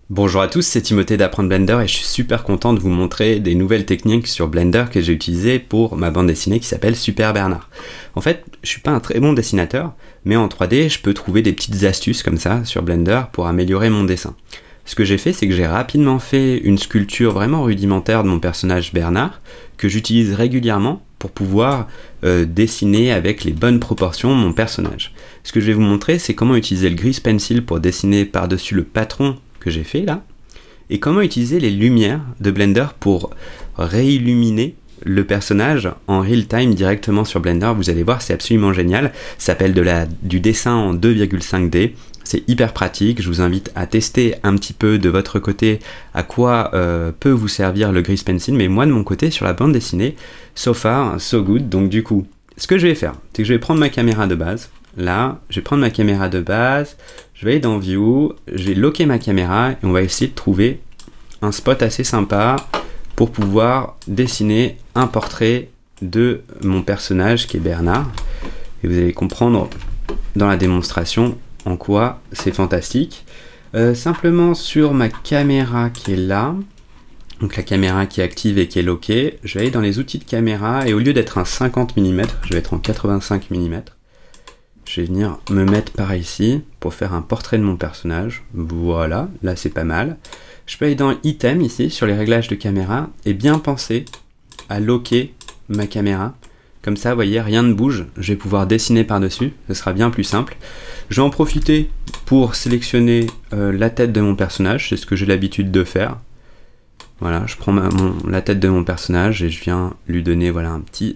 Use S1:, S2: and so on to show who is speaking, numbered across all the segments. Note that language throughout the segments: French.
S1: Bonjour à tous, c'est Timothée d'Apprendre Blender et je suis super content de vous montrer des nouvelles techniques sur Blender que j'ai utilisées pour ma bande dessinée qui s'appelle Super Bernard. En fait, je suis pas un très bon dessinateur, mais en 3D, je peux trouver des petites astuces comme ça sur Blender pour améliorer mon dessin. Ce que j'ai fait, c'est que j'ai rapidement fait une sculpture vraiment rudimentaire de mon personnage Bernard, que j'utilise régulièrement pour pouvoir dessiner avec les bonnes proportions mon personnage. Ce que je vais vous montrer, c'est comment utiliser le Grease Pencil pour dessiner par-dessus le patron que j'ai fait là, et comment utiliser les lumières de Blender pour réilluminer le personnage en real time directement sur Blender. Vous allez voir, c'est absolument génial. Ça s'appelle du dessin en 2,5D. C'est hyper pratique. Je vous invite à tester un petit peu de votre côté à quoi peut vous servir le Grease Pencil, mais moi de mon côté sur la bande dessinée, so far, so good. Donc du coup, ce que je vais faire, c'est que je vais prendre ma caméra de base. Là, je vais prendre ma caméra de base, je vais aller dans View, je vais locker ma caméra et on va essayer de trouver un spot assez sympa pour pouvoir dessiner un portrait de mon personnage qui est Bernard. Et vous allez comprendre dans la démonstration en quoi c'est fantastique. Simplement sur ma caméra qui est là, donc la caméra qui est active et qui est lockée, je vais aller dans les outils de caméra et au lieu d'être un 50 mm, je vais être en 85 mm. Je vais venir me mettre par ici pour faire un portrait de mon personnage. Voilà, là c'est pas mal. Je peux aller dans Item ici, sur les réglages de caméra, et bien penser à locker ma caméra. Comme ça, vous voyez, rien ne bouge. Je vais pouvoir dessiner par-dessus, ce sera bien plus simple. Je vais en profiter pour sélectionner la tête de mon personnage, c'est ce que j'ai l'habitude de faire. Voilà, je prends la tête de mon personnage et je viens lui donner voilà, un petit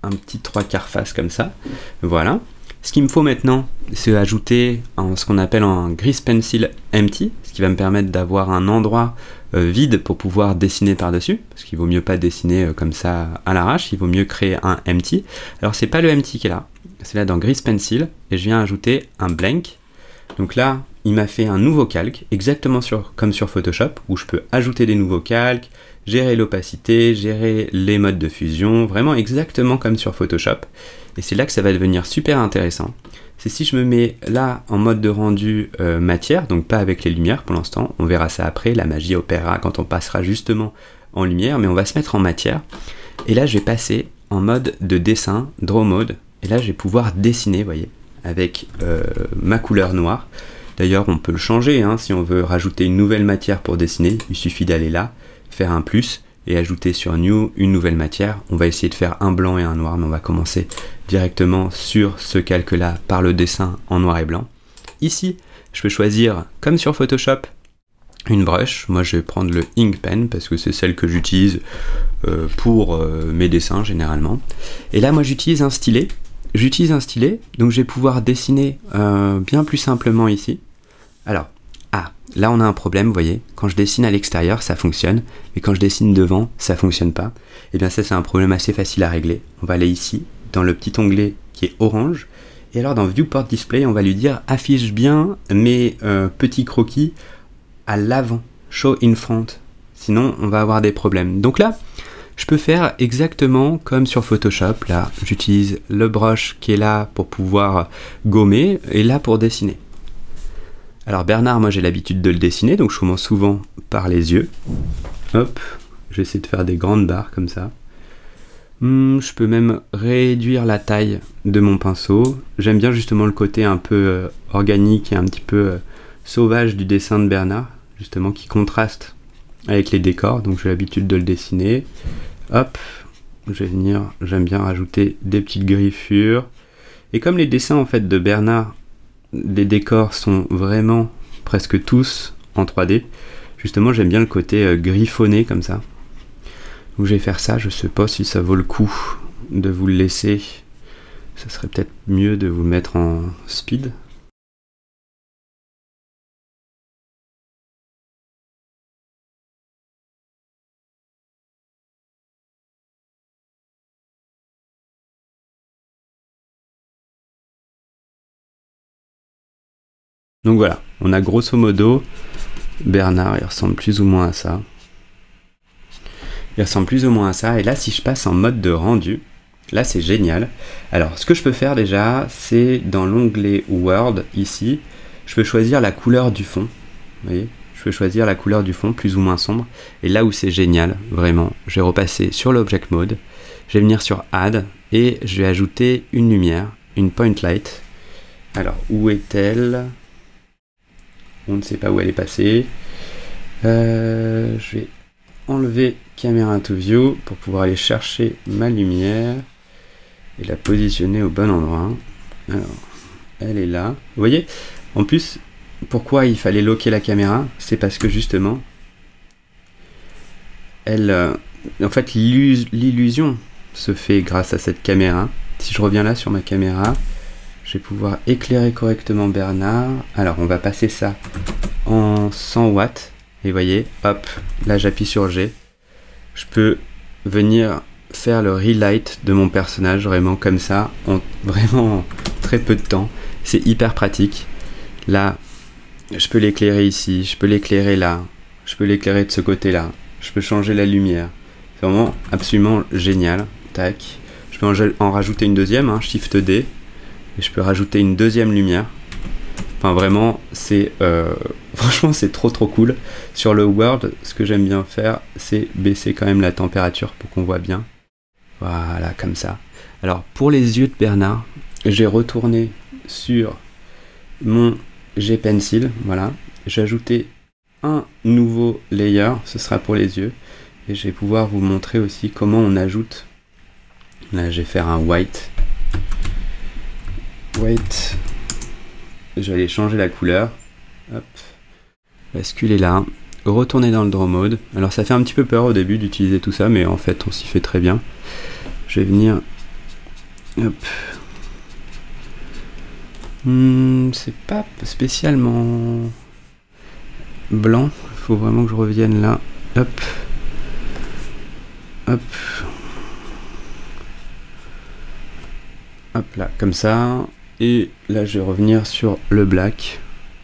S1: 3/4 face comme ça. Voilà. Ce qu'il me faut maintenant, c'est ajouter ce qu'on appelle un Grease Pencil Empty, ce qui va me permettre d'avoir un endroit vide pour pouvoir dessiner par-dessus, parce qu'il vaut mieux pas dessiner comme ça à l'arrache, il vaut mieux créer un Empty. Alors c'est pas le Empty qui est là, c'est là dans Grease Pencil, et je viens ajouter un Blank. Donc là, il m'a fait un nouveau calque, exactement comme sur Photoshop, où je peux ajouter des nouveaux calques, gérer l'opacité, gérer les modes de fusion, vraiment exactement comme sur Photoshop. Et c'est là que ça va devenir super intéressant. C'est si je me mets là en mode de rendu matière, donc pas avec les lumières pour l'instant, on verra ça après, la magie opérera quand on passera justement en lumière, mais on va se mettre en matière. Et là je vais passer en mode de dessin, Draw Mode, et là je vais pouvoir dessiner, vous voyez, avec ma couleur noire. D'ailleurs on peut le changer, hein, si on veut rajouter une nouvelle matière pour dessiner, il suffit d'aller là, faire un plus, et ajouter sur New une nouvelle matière. On va essayer de faire un blanc et un noir, mais on va commencer directement sur ce calque-là par le dessin en noir et blanc. Ici, je peux choisir, comme sur Photoshop, une brush. Moi, je vais prendre le Ink Pen parce que c'est celle que j'utilise pour mes dessins généralement. Et là, moi, j'utilise un stylet. Donc je vais pouvoir dessiner bien plus simplement ici. Alors, là on a un problème, vous voyez, quand je dessine à l'extérieur ça fonctionne, mais quand je dessine devant ça fonctionne pas. Et bien ça c'est un problème assez facile à régler. On va aller ici, dans le petit onglet qui est orange, et alors dans Viewport Display on va lui dire affiche bien mes petits croquis à l'avant, show in front, sinon on va avoir des problèmes. Donc là, je peux faire exactement comme sur Photoshop, là j'utilise le brush qui est là pour pouvoir gommer, et là pour dessiner. Alors Bernard, moi j'ai l'habitude de le dessiner, donc je commence souvent par les yeux. Hop, j'essaie de faire des grandes barres comme ça. Je peux même réduire la taille de mon pinceau. J'aime bien justement le côté un peu organique et un petit peu sauvage du dessin de Bernard, justement qui contraste avec les décors, donc j'ai l'habitude de le dessiner. Hop, je vais venir, j'aime bien rajouter des petites griffures. Et comme les dessins en fait de Bernard, les décors sont vraiment presque tous en 3D. Justement, j'aime bien le côté griffonné comme ça. Donc je vais faire ça, je sais pas si ça vaut le coup de vous le laisser. Ça serait peut-être mieux de vous le mettre en speed. Donc voilà, on a grosso modo Bernard, il ressemble plus ou moins à ça. Il ressemble plus ou moins à ça, et là si je passe en mode de rendu, là c'est génial. Alors ce que je peux faire déjà, c'est dans l'onglet Word, ici, je peux choisir la couleur du fond. Vous voyez, je peux choisir la couleur du fond, plus ou moins sombre. Et là où c'est génial, vraiment, je vais repasser sur l'Object Mode, je vais venir sur Add, et je vais ajouter une lumière, une Point Light. Alors, où est-elle? On ne sait pas où elle est passée. Je vais enlever Camera to View pour pouvoir aller chercher ma lumière et la positionner au bon endroit. Alors, elle est là. Vous voyez? En plus, pourquoi il fallait locker la caméra? C'est parce que justement, en fait, l'illusion se fait grâce à cette caméra. Si je reviens là sur ma caméra, je vais pouvoir éclairer correctement Bernard. Alors, on va passer ça en 100 watts. Et vous voyez, hop, là j'appuie sur G. Je peux venir faire le relight de mon personnage vraiment comme ça, en vraiment très peu de temps. C'est hyper pratique. Là, je peux l'éclairer ici, je peux l'éclairer là, je peux l'éclairer de ce côté-là, je peux changer la lumière. C'est vraiment absolument génial. Tac. Je peux en rajouter une deuxième, hein, Shift D, et je peux rajouter une deuxième lumière. Enfin vraiment, c'est franchement c'est trop cool. Sur le World, ce que j'aime bien faire, c'est baisser quand même la température pour qu'on voit bien. Voilà, comme ça. Alors pour les yeux de Bernard, j'ai retourné sur mon G-Pencil, voilà. J'ai ajouté un nouveau layer, ce sera pour les yeux. Et je vais pouvoir vous montrer aussi comment on ajoute. Là, je vais faire un white. White. Je vais aller changer la couleur. Hop. Basculer là. Retourner dans le draw mode. Alors ça fait un petit peu peur au début d'utiliser tout ça, mais en fait on s'y fait très bien. Je vais venir. Hop. C'est pas spécialement blanc. Il faut vraiment que je revienne là. Hop. Hop. Hop là, comme ça. Et là, je vais revenir sur le black.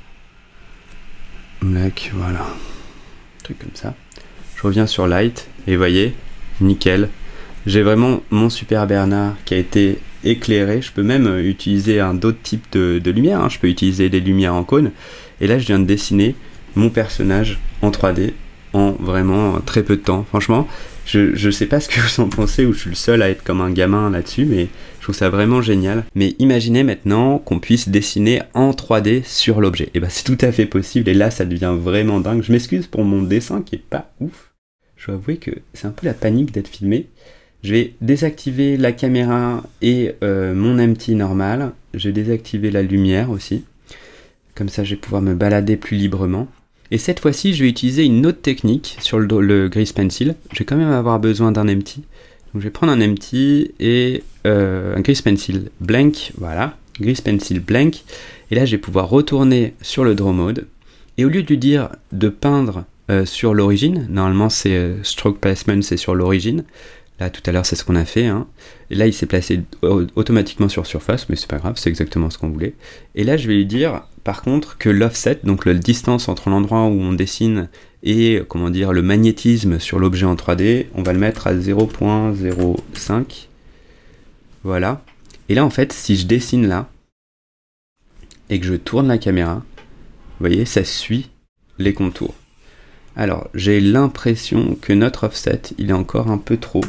S1: Black, voilà. Un truc comme ça. Je reviens sur light. Et vous voyez, nickel. J'ai vraiment mon Super Bernard qui a été éclairé. Je peux même utiliser d'autres types de lumière. Hein. Je peux utiliser des lumières en cône. Et là, je viens de dessiner mon personnage en 3D en vraiment très peu de temps. Franchement, je sais pas ce que vous en pensez, ou je suis le seul à être comme un gamin là-dessus, mais je trouve ça vraiment génial. Mais imaginez maintenant qu'on puisse dessiner en 3D sur l'objet. Et ben c'est tout à fait possible, et là ça devient vraiment dingue. Je m'excuse pour mon dessin qui est pas ouf. Je dois avouer que c'est un peu la panique d'être filmé. Je vais désactiver la caméra et mon empty normal. Je vais désactiver la lumière aussi. Comme ça je vais pouvoir me balader plus librement. Et cette fois-ci, je vais utiliser une autre technique sur le Grease Pencil. Je vais quand même avoir besoin d'un empty. Donc je vais prendre un empty et un Grease Pencil blank. Voilà, Grease Pencil blank. Et là, je vais pouvoir retourner sur le Draw Mode. Et au lieu de lui dire de peindre sur l'origine, normalement c'est Stroke Placement, c'est sur l'origine. Là, tout à l'heure, c'est ce qu'on a fait. Hein. Et là, il s'est placé automatiquement sur surface, mais c'est pas grave, c'est exactement ce qu'on voulait. Et là, je vais lui dire, par contre, que l'offset, donc la distance entre l'endroit où on dessine et, comment dire, le magnétisme sur l'objet en 3D, on va le mettre à 0.05. Voilà. Et là, en fait, si je dessine là, et que je tourne la caméra, vous voyez, ça suit les contours. Alors, j'ai l'impression que notre offset, il est encore un peu trop.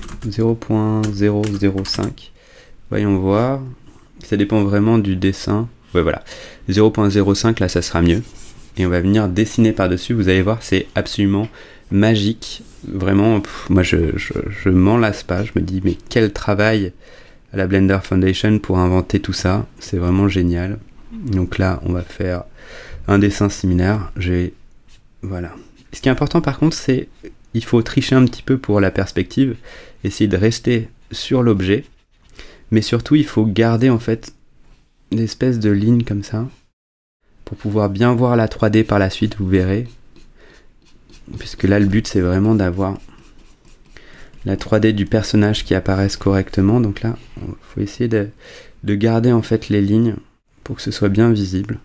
S1: 0.005. Voyons voir. Ça dépend vraiment du dessin. Ouais, voilà. 0.05, là, ça sera mieux. Et on va venir dessiner par-dessus. Vous allez voir, c'est absolument magique. Vraiment, moi, je m'en lasse pas. Je me dis, mais quel travail à la Blender Foundation pour inventer tout ça. C'est vraiment génial. Donc là, on va faire un dessin similaire. Voilà. Ce qui est important par contre, c'est il faut tricher un petit peu pour la perspective, essayer de rester sur l'objet, mais surtout il faut garder en fait une espèce de ligne comme ça, pour pouvoir bien voir la 3D par la suite, vous verrez, puisque là le but c'est vraiment d'avoir la 3D du personnage qui apparaisse correctement, donc là il faut essayer de garder en fait les lignes pour que ce soit bien visible.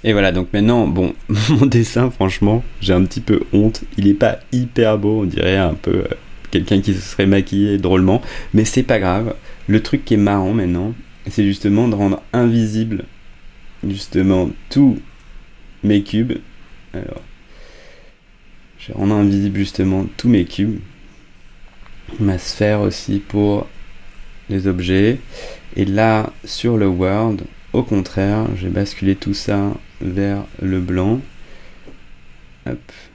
S1: Et voilà, donc maintenant, bon, mon dessin, franchement, j'ai un petit peu honte. Il est pas hyper beau, on dirait un peu quelqu'un qui se serait maquillé drôlement, mais c'est pas grave. Le truc qui est marrant maintenant, c'est justement de rendre invisible justement tous mes cubes. Alors, je vais rendre invisible justement tous mes cubes. Ma sphère aussi pour les objets. Et là, sur le World, au contraire, j'ai basculé tout ça vers le blanc. Hop.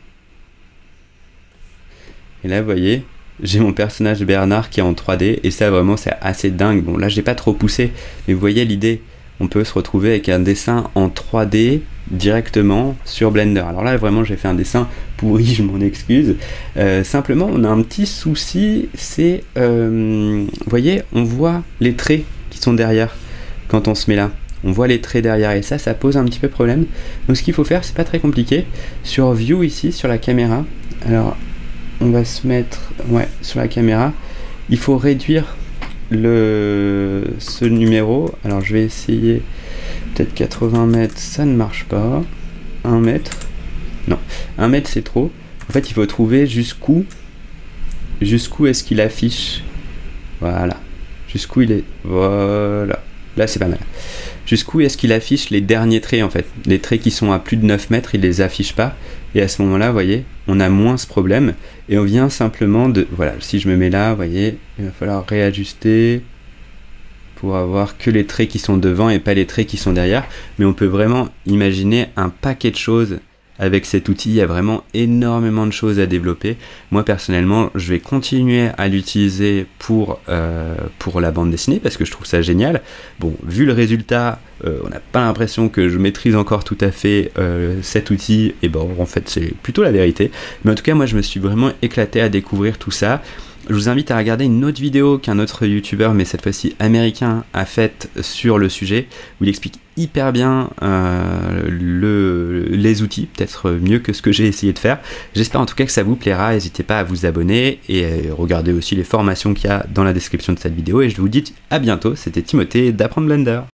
S1: Et là, vous voyez, j'ai mon personnage Bernard qui est en 3D. Et ça, vraiment, c'est assez dingue. Bon, là, je n'ai pas trop poussé. Mais vous voyez l'idée. On peut se retrouver avec un dessin en 3D directement sur Blender. Alors là, vraiment, j'ai fait un dessin pourri, je m'en excuse. Simplement, on a un petit souci, c'est, vous voyez, on voit les traits qui sont derrière quand on se met là. On voit les traits derrière et ça pose un petit peu problème. Donc ce qu'il faut faire, c'est pas très compliqué. Sur View ici, sur la caméra, alors on va se mettre, ouais, sur la caméra, il faut réduire ce numéro. Alors je vais essayer peut-être 80 mètres, ça ne marche pas. 1 mètre, non, 1 mètre c'est trop. En fait il faut trouver jusqu'où est-ce qu'il affiche, voilà, jusqu'où il est, voilà, là c'est pas mal. Jusqu'où est-ce qu'il affiche les derniers traits en fait. Les traits qui sont à plus de 9 mètres, il les affiche pas. Et à ce moment-là, vous voyez, on a moins ce problème. Et on vient simplement de... Voilà, si je me mets là, vous voyez, il va falloir réajuster pour avoir que les traits qui sont devant et pas les traits qui sont derrière. Mais on peut vraiment imaginer un paquet de choses avec cet outil. Il y a vraiment énormément de choses à développer. Moi, personnellement, je vais continuer à l'utiliser pour la bande dessinée parce que je trouve ça génial. Bon, vu le résultat, on n'a pas l'impression que je maîtrise encore tout à fait cet outil. Et bon, en fait, c'est plutôt la vérité. Mais en tout cas, moi, je me suis vraiment éclaté à découvrir tout ça. Je vous invite à regarder une autre vidéo qu'un autre youtubeur, mais cette fois-ci américain, a faite sur le sujet, où il explique hyper bien les outils, peut-être mieux que ce que j'ai essayé de faire. J'espère en tout cas que ça vous plaira, n'hésitez pas à vous abonner et regardez aussi les formations qu'il y a dans la description de cette vidéo. Et je vous dis à bientôt, c'était Timothée d'Apprendre Blender.